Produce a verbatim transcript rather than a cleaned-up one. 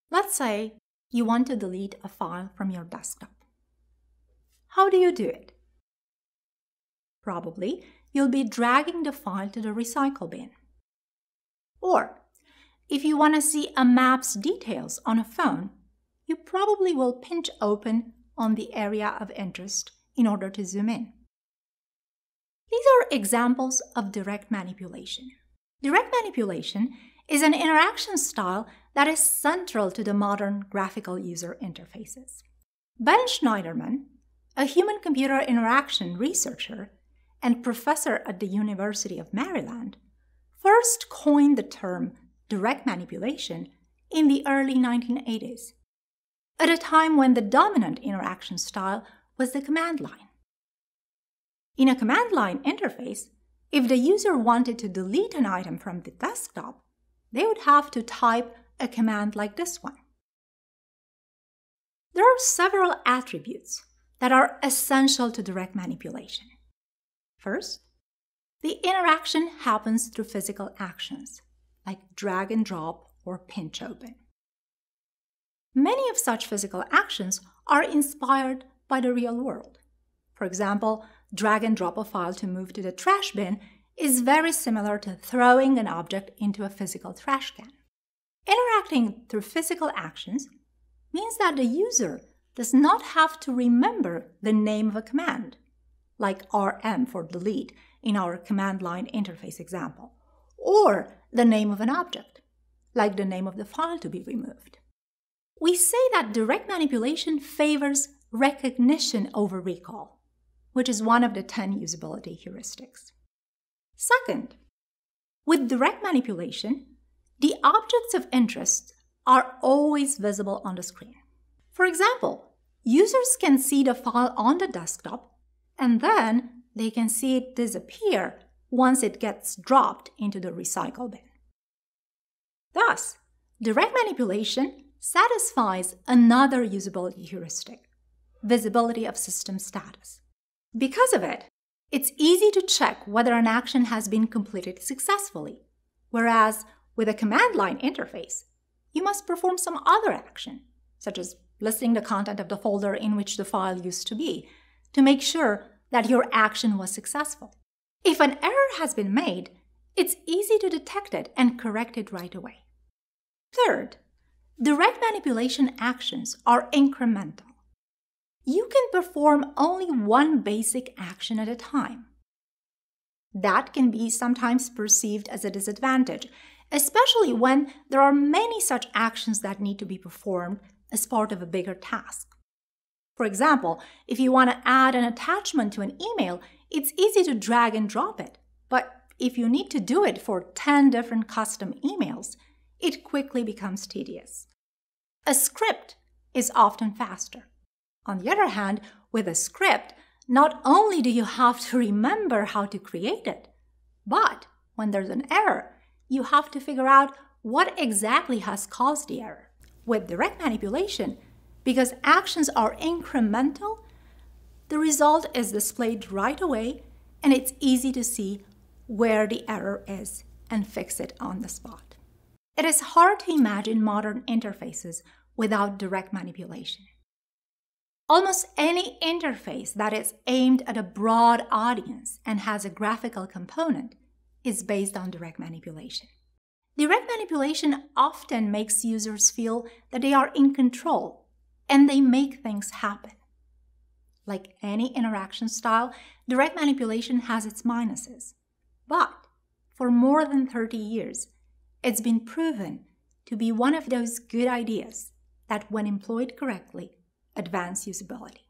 Let's say you want to delete a file from your desktop. How do you do it? Probably you'll be dragging the file to the recycle bin. Or, if you want to see a map's details on a phone, you probably will pinch open on the area of interest in order to zoom in. These are examples of direct manipulation. Direct manipulation is an interaction style that is central to the modern graphical user interfaces. Ben Schneiderman, a human-computer interaction researcher and professor at the University of Maryland, first coined the term direct manipulation in the early nineteen eighties, at a time when the dominant interaction style was the command line. In a command line interface, if the user wanted to delete an item from the desktop, they would have to type a command like this one. There are several attributes that are essential to direct manipulation. First, the interaction happens through physical actions, like drag and drop or pinch open. Many of such physical actions are inspired by the real world. For example, drag and drop a file to move to the trash bin is very similar to throwing an object into a physical trash can. Interacting through physical actions means that the user does not have to remember the name of a command, like R M for delete in our command line interface example, or the name of an object, like the name of the file to be removed. We say that direct manipulation favors recognition over recall, which is one of the ten usability heuristics. Second, with direct manipulation, the objects of interest are always visible on the screen. For example, users can see the file on the desktop, and then they can see it disappear once it gets dropped into the recycle bin. Thus, direct manipulation satisfies another usability heuristic, visibility of system status. Because of it, it's easy to check whether an action has been completed successfully, whereas with a command line interface, you must perform some other action, such as listing the content of the folder in which the file used to be, to make sure that your action was successful. If an error has been made, it's easy to detect it and correct it right away. Third, direct manipulation actions are incremental. You can perform only one basic action at a time. That can be sometimes perceived as a disadvantage, especially when there are many such actions that need to be performed as part of a bigger task. For example, if you want to add an attachment to an email, it's easy to drag and drop it. But if you need to do it for ten different custom emails, it quickly becomes tedious. A script is often faster. On the other hand, with a script, not only do you have to remember how to create it, but when there's an error, you have to figure out what exactly has caused the error. With direct manipulation, because actions are incremental, the result is displayed right away, and it's easy to see where the error is and fix it on the spot. It is hard to imagine modern interfaces without direct manipulation. Almost any interface that is aimed at a broad audience and has a graphical component is based on direct manipulation. Direct manipulation often makes users feel that they are in control and they make things happen. Like any interaction style, direct manipulation has its minuses. But for more than thirty years, it's been proven to be one of those good ideas that, when employed correctly, advance usability.